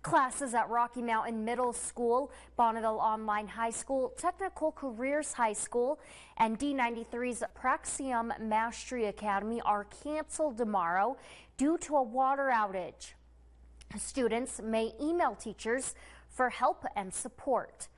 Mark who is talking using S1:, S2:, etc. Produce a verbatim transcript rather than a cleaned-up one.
S1: Classes at Rocky Mountain Middle School, Bonneville Online High School, Technical Careers High School, and D ninety-three's Praxium Mastery Academy are canceled tomorrow due to a water outage. Students may email teachers for help and support.